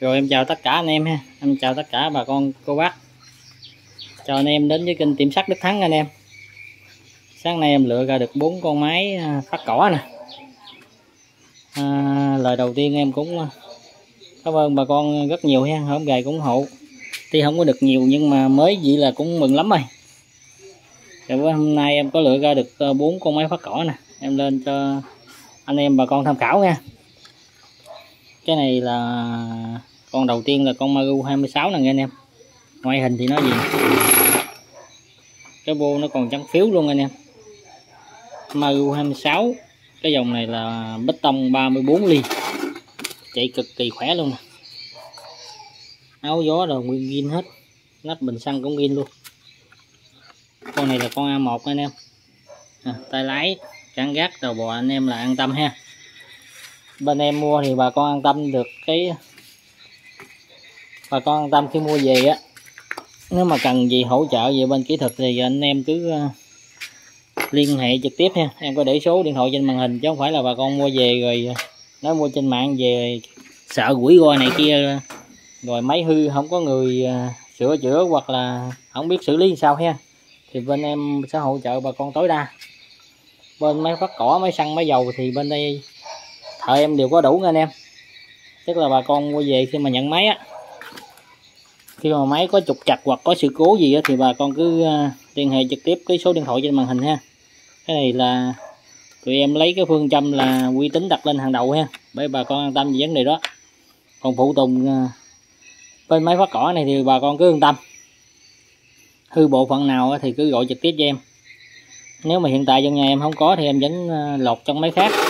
Rồi em chào tất cả anh em ha, em chào tất cả bà con cô bác, chào anh em đến với kênh Tiệm Sắt Đức Thắng anh em. Sáng nay em lựa ra được 4 con máy phát cỏ nè. Lời đầu tiên em cũng cảm ơn bà con rất nhiều ha, hôm gầy cũng ủng hộ. Tuy không có được nhiều nhưng mà mới vậy là cũng mừng lắm rồi. Rồi hôm nay em có lựa ra được 4 con máy phát cỏ nè, em lên cho anh em bà con tham khảo nha. Cái này là con đầu tiên là con Maru 26 nè anh em. Ngoại hình thì nó gì, cái bô nó còn trắng phiếu luôn anh em. Maru 26, cái dòng này là bê tông 34 ly, chạy cực kỳ khỏe luôn nè. Áo gió rồi nguyên zin hết, nắp bình xăng cũng zin luôn. Con này là con A1 anh em. Tay lái, cản gác, đầu bò anh em là an tâm ha. Bên em mua thì bà con an tâm được cái, bà con an tâm khi mua về á, nếu mà cần gì hỗ trợ về bên kỹ thuật thì anh em cứ liên hệ trực tiếp ha. Em có để số điện thoại trên màn hình chứ không phải là bà con mua về rồi nói mua trên mạng về sợ rủi ro này kia, rồi máy hư không có người sửa chữa hoặc là không biết xử lý sao ha. Thì bên em sẽ hỗ trợ bà con tối đa. Bên máy phát cỏ, máy xăng, máy dầu thì bên đây thợ em đều có đủ nha anh em. Tức là bà con mua về khi mà nhận máy á, khi mà máy có trục trặc hoặc có sự cố gì á, thì bà con cứ liên hệ trực tiếp cái số điện thoại trên màn hình ha. Cái này là tụi em lấy cái phương châm là uy tín đặt lên hàng đầu ha, để bà con an tâm về vấn đề đó. Còn phụ tùng bên máy phát cỏ này thì bà con cứ yên tâm, hư bộ phận nào thì cứ gọi trực tiếp cho em. Nếu mà hiện tại trong nhà em không có thì em vẫn lột trong máy khác,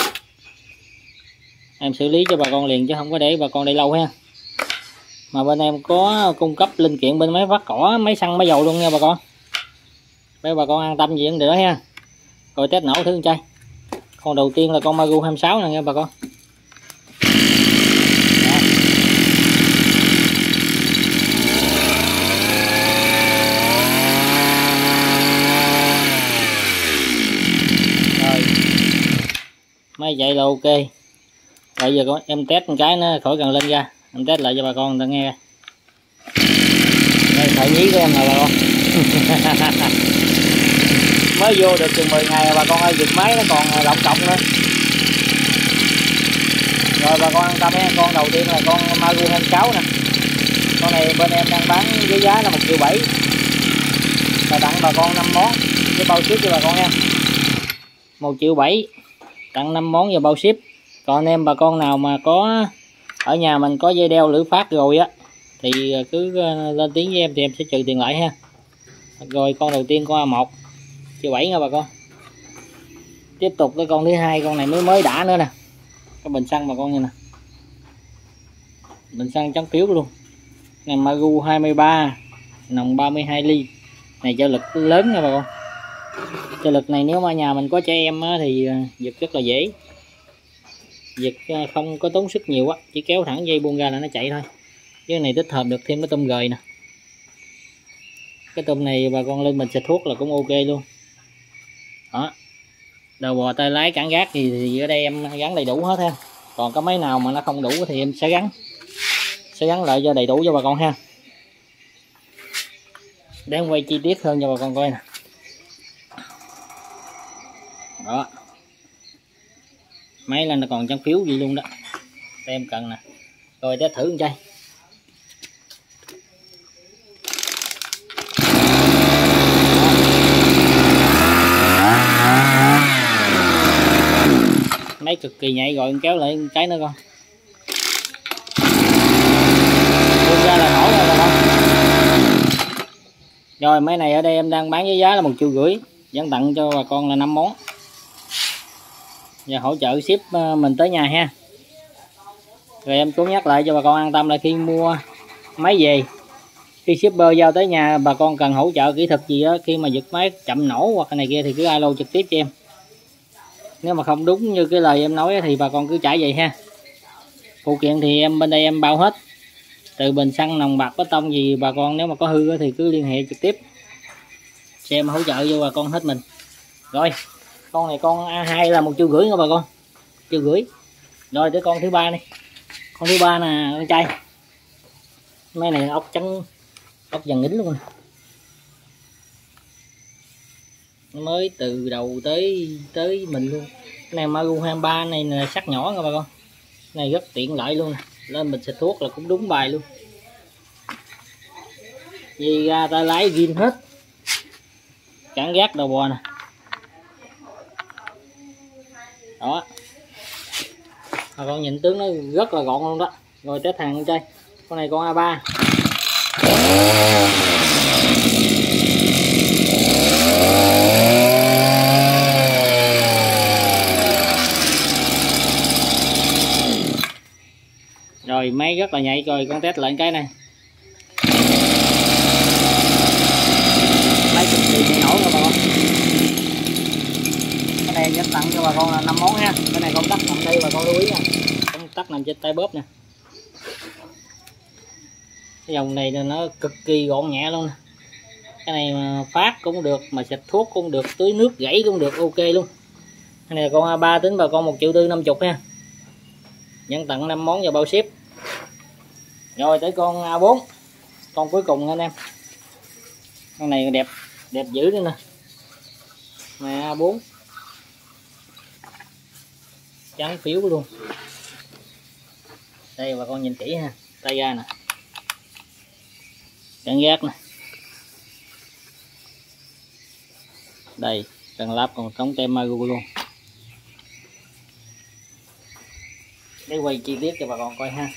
em xử lý cho bà con liền chứ không có để bà con đây lâu ha. Mà bên em có cung cấp linh kiện bên máy phát cỏ, máy xăng, máy dầu luôn nha bà con, để bà con an tâm về vấn đề đó ha. Rồi test nổ thứ chơi. Con đầu tiên là con Maru 26 nè nha bà con. Rồi máy chạy là ok. Bây giờ em test một cái nó khỏi cần lên ra, em test lại cho bà con người ta nghe. Đây thợ nhí của em là bà con. Mới vô được chừng 10 ngày bà con ơi, giật máy nó còn lọc cọc nữa. Rồi bà con an tâm nha. Con đầu tiên là con Maru 26 nè. Con này bên em đang bán với giá là 1,7 triệu, và tặng bà con 5 món với bao ship cho bà con nha. 1,7 triệu, tặng 5 món và bao ship. Còn anh em bà con nào mà có ở nhà mình có dây đeo lửa phát rồi á thì cứ lên tiếng với em thì em sẽ trừ tiền lại ha. Rồi con đầu tiên con A1 1,7 triệu nha bà con. Tiếp tục cái con thứ hai, con này mới đã nữa nè. Cái bình xăng bà con như nè, bình xăng trắng phiếu luôn. Này Maru 23, nòng 32 ly, này trợ lực lớn nha bà con. Trợ lực này nếu mà nhà mình có trẻ em thì giật rất là dễ, giật không có tốn sức nhiều á, chỉ kéo thẳng dây buông ra là nó chạy thôi. Cái này tích hợp được thêm cái tôm gời nè. Cái tôm này bà con lên mình xịt thuốc là cũng ok luôn đó. Đầu bò, tay lái, cản gác thì ở đây em gắn đầy đủ hết ha. Còn có máy nào mà nó không đủ thì em sẽ gắn lại cho đầy đủ cho bà con ha. Để em quay chi tiết hơn cho bà con coi nè. Đó, máy là nó còn trắng phiếu gì luôn đó, em cần nè. Rồi để thử một chai. Máy cực kỳ nhạy, rồi em kéo lại cái nữa con. Buông ra là nổ ra bà con. Rồi máy này ở đây em đang bán với giá là 1,5 triệu, vẫn tặng cho bà con là 5 món và hỗ trợ ship mình tới nhà ha. Rồi em cũng nhắc lại cho bà con an tâm là khi mua máy về, khi shipper giao tới nhà bà con cần hỗ trợ kỹ thuật gì đó, khi mà giật máy chậm nổ hoặc này kia thì cứ alo trực tiếp cho em. Nếu mà không đúng như cái lời em nói thì bà con cứ trả vậy ha. Phụ kiện thì em bên đây em bao hết, từ bình xăng, nòng bạc, bê tông gì bà con nếu mà có hư thì cứ liên hệ trực tiếp sẽ em hỗ trợ cho bà con hết mình. Rồi con này con A2 là 1,5 triệu nha bà con, 1,5 triệu. Rồi tới con thứ ba này, con thứ ba nè con trai. Mấy này ốc trắng, ốc vàng ính luôn nè. Mới từ đầu tới mình luôn. Cái này Maru 23 này là sắc nhỏ nha bà con. Cái này rất tiện lợi luôn nè. Lên mình xịt thuốc là cũng đúng bài luôn. Vì ra ta lái zin hết. Cản gác đầu bò nè. Đó. Bà con nhìn tướng nó rất là gọn luôn đó. Rồi test hàng con trai. Con này con A3. Rồi máy rất là nhạy, rồi con test lại cái này. Máy cực kỳ nhạy nổ rồi bà con. Cái này rất tặng cho bà con là 5 món ha. Cái này công tắc nằm đây bà con lưu ý nha. Công tắc nằm trên tay bóp nè. Cái dòng này nó cực kỳ gọn nhẹ luôn nè. Cái này mà phát cũng được, mà xịt thuốc cũng được, tưới nước gãy cũng được, ok luôn. Cái này con A3 tính bà con 1.450.000 ha. Nhận tặng 5 món và bao ship. Rồi tới con A4, con cuối cùng anh em. Con này đẹp đẹp dữ nữa nè. Này A4 trắng phiếu luôn. Đây bà con nhìn kỹ ha, tay ga nè, cản gác nè, đây cần lắp còn trống tem Maru luôn. Để quay chi tiết cho bà con coi ha.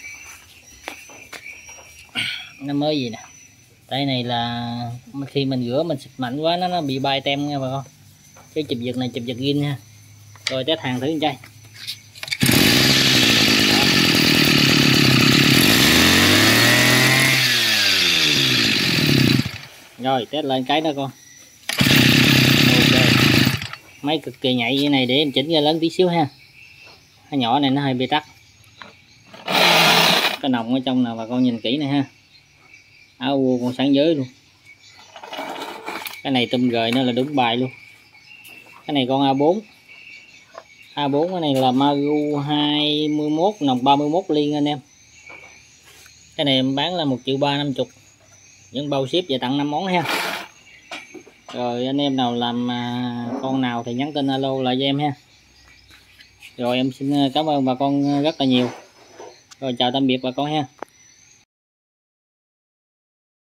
Nó mới gì nè, tay này là khi mình rửa mình xịt mạnh quá nó bị bay tem nha bà con. Cái chụp giật này chụp giật zin ha. Rồi test hàng thử con trai. Rồi test lên cái đó con. Ok. Máy cực kỳ nhạy như này, để em chỉnh ra lớn tí xíu ha. Cái nhỏ này nó hơi bị tắc. Cái nòng ở trong nào bà con nhìn kỹ này ha. Áo vua còn sáng giới luôn. Cái này tùm gời nó là đúng bài luôn. Cái này con A4. A4 cái này là Maru 21 nòng 31 liên anh em. Cái này em bán là 1.350.000. Những bao ship và tặng 5 món ha. Rồi anh em nào làm con nào thì nhắn tin alo lại cho em ha. Rồi em xin cảm ơn bà con rất là nhiều. Rồi chào tạm biệt bà con ha.